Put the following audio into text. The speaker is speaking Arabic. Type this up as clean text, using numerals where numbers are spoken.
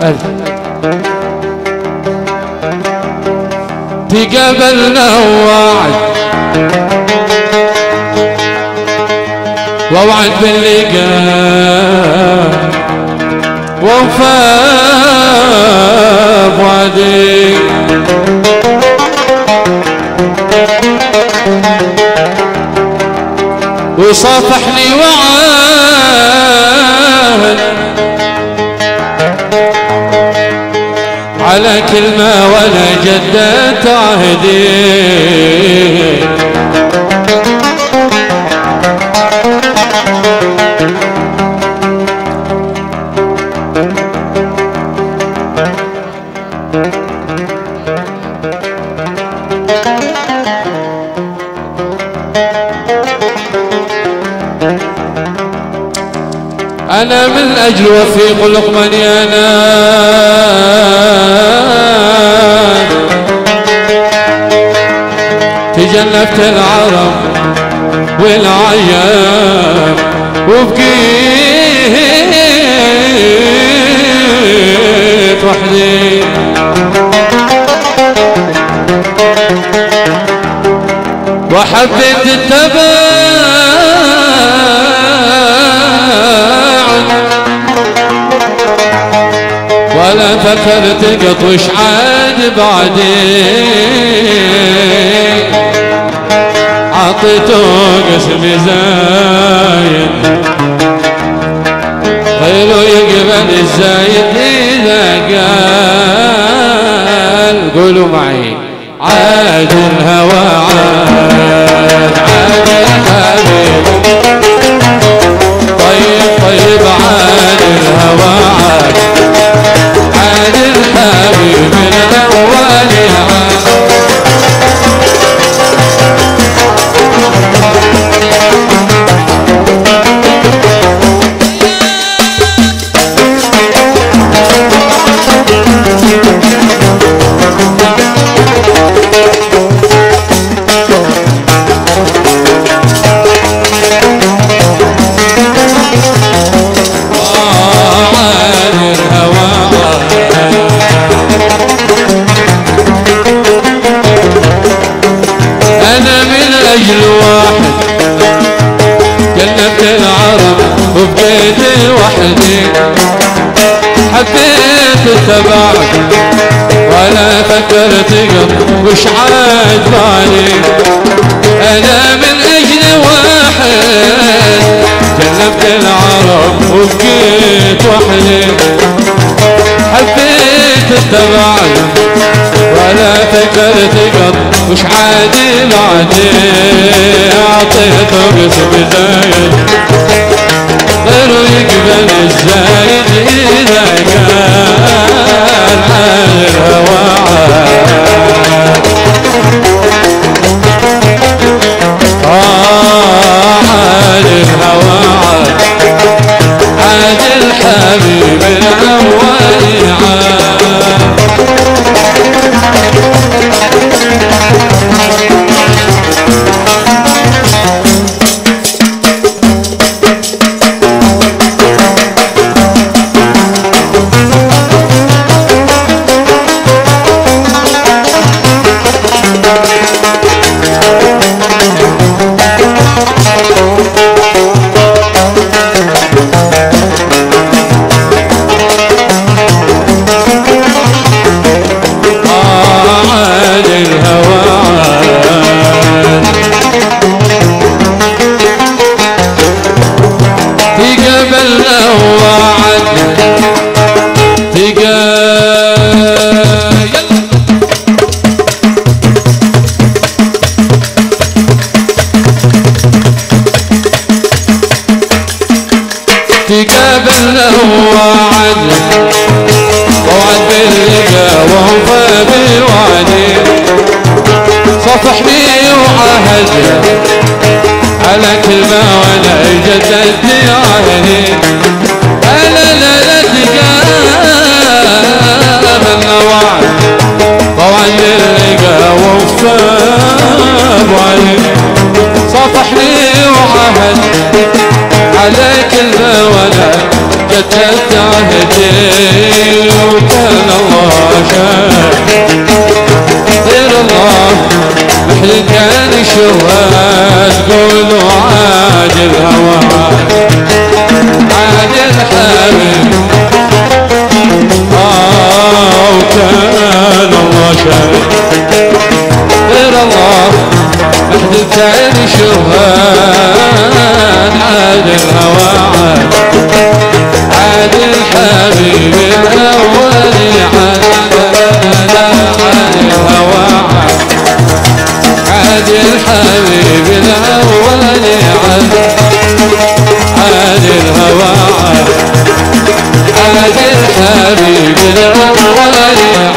تقابلنا ووعد ووعد باللقاء ووفاء بوعدي وصافحني وعاد على كلمة ولا جدت عهدي أنا من أجل وفيق لقمني أنا تجنبت العرب والعيام وبقيت وحدي وحبيت التبع ولا فكرت قطوش عاد بعدين عطيته قسم زايد غيره يقبل الزايد إذا قال قولوا معي عاد الهوى عاد عاد الحبيب طيب طيب عاد الهوى عاد عاد الحبيب من الأول عاد وبقيت وحدي حبيت التبعك ولا فكرت قط وش عاد بالي انا من اجل واحد جنبت العرب وبقيت وحدي حبيت التبعك ولا فكرت قط وش عاد بعدي اعطيته قسم زايد غيره يقبل الزايد إذا كان عاد الهوى عاد الهوى عاد الحبيب الأول تقابلنا ووعد ووعد باللقاء ووفى بوعدي صفحني وعهد على كلمة وانا جددت عهدي انا لا تقابلنا ووعد ووعد باللقاء ووفى بوعدي صفحني وعهد على كلمة وانا جددت عهدي وكان الله شاهد غير الله مثل كان الشهاد قولوا عاد الهوى عاد الحبيب وكان الله شاهد غير الله مثل كان الشهاد عاد الهوى عاد الحبيب الأول عاد الهوى عاد الحبيب الأول عاد الهوى عاد الحبيب الأول